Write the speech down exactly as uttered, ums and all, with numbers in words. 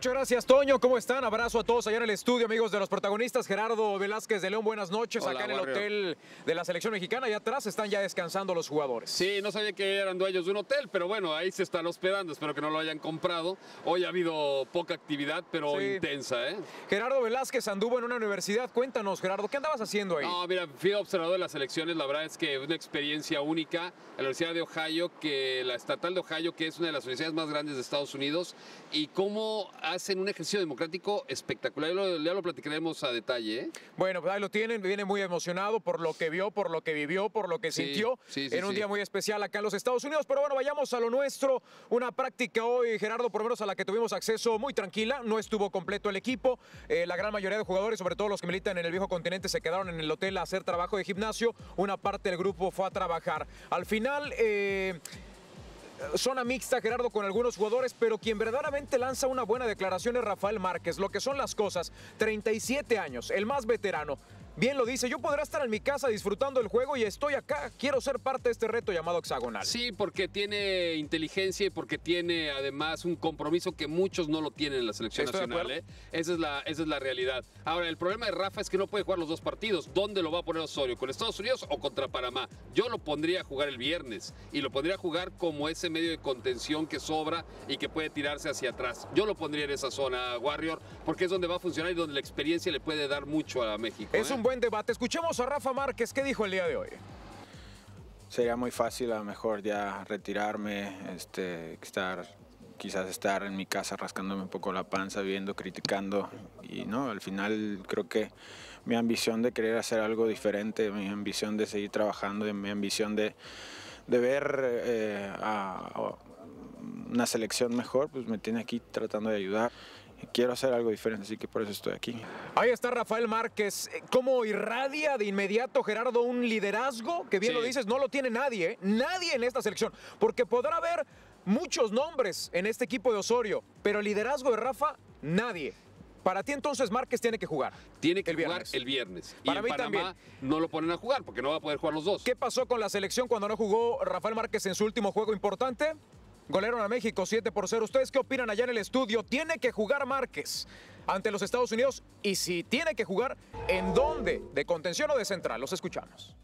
Muchas gracias, Toño. ¿Cómo están? Abrazo a todos allá en el estudio, amigos de los protagonistas. Gerardo Velázquez de León, buenas noches. Hola, acá en el Warrior. hotel de la selección mexicana. Allá atrás están ya descansando los jugadores. Sí, no sabía que eran dueños de un hotel, pero bueno, ahí se están hospedando. Espero que no lo hayan comprado. Hoy ha habido poca actividad, pero Sí. intensa, ¿eh? Gerardo Velázquez anduvo en una universidad. Cuéntanos, Gerardo, ¿qué andabas haciendo ahí? No, mira, fui observador de las elecciones. La verdad es que una experiencia única. La Universidad de Ohio, que la Estatal de Ohio, que es una de las universidades más grandes de Estados Unidos, y cómo hacen un ejercicio democrático espectacular. Ya lo, ya lo platicaremos a detalle, ¿eh? Bueno, pues ahí lo tienen, viene muy emocionado por lo que vio, por lo que vivió, por lo que Sí, sintió sí, sí, en un sí. día muy especial acá en los Estados Unidos. Pero bueno, vayamos a lo nuestro. Una práctica hoy, Gerardo, por lo menos a la que tuvimos acceso muy tranquila. No estuvo completo el equipo. Eh, la gran mayoría de jugadores, sobre todo los que militan en el viejo continente, se quedaron en el hotel a hacer trabajo de gimnasio. Una parte del grupo fue a trabajar. Al final... Eh, Zona mixta, Gerardo, con algunos jugadores, pero quien verdaderamente lanza una buena declaración es Rafael Márquez. Lo que son las cosas, treinta y siete años, el más veterano. Bien lo dice, yo podré estar en mi casa disfrutando el juego y estoy acá. Quiero ser parte de este reto llamado hexagonal. Sí, porque tiene inteligencia y porque tiene además un compromiso que muchos no lo tienen en la selección Estoy de nacional, ¿eh? acuerdo. Esa es la, esa es la realidad. Ahora, el problema de Rafa es que no puede jugar los dos partidos. ¿Dónde lo va a poner Osorio? ¿Con Estados Unidos o contra Panamá? Yo lo pondría a jugar el viernes y lo pondría a jugar como ese medio de contención que sobra y que puede tirarse hacia atrás. Yo lo pondría en esa zona, Warrior, porque es donde va a funcionar y donde la experiencia le puede dar mucho a México. Es ¿eh? un buen debate. Escuchemos a Rafa Márquez. ¿Qué dijo el día de hoy? Sería muy fácil a lo mejor ya retirarme, este, estar, quizás estar en mi casa rascándome un poco la panza, viendo, criticando. Y no, al final creo que mi ambición de querer hacer algo diferente, mi ambición de seguir trabajando, y mi ambición de, de ver eh, a, a una selección mejor, pues me tiene aquí tratando de ayudar. Quiero hacer algo diferente, así que por eso estoy aquí. Ahí está Rafael Márquez. ¿Cómo irradia de inmediato, Gerardo, un liderazgo? Que bien Sí. lo dices, no lo tiene nadie, ¿eh? Nadie en esta selección. Porque podrá haber muchos nombres en este equipo de Osorio, pero el liderazgo de Rafa, nadie. Para ti entonces Márquez tiene que jugar. Tiene que el jugar viernes. el viernes. Para y en mí Panamá también. no lo ponen a jugar porque no va a poder jugar los dos. ¿Qué pasó con la selección cuando no jugó Rafael Márquez en su último juego importante? Golearon a México siete por cero. ¿Ustedes qué opinan allá en el estudio? ¿Tiene que jugar Márquez ante los Estados Unidos? Y si tiene que jugar, ¿en dónde? ¿De contención o de central? Los escuchamos.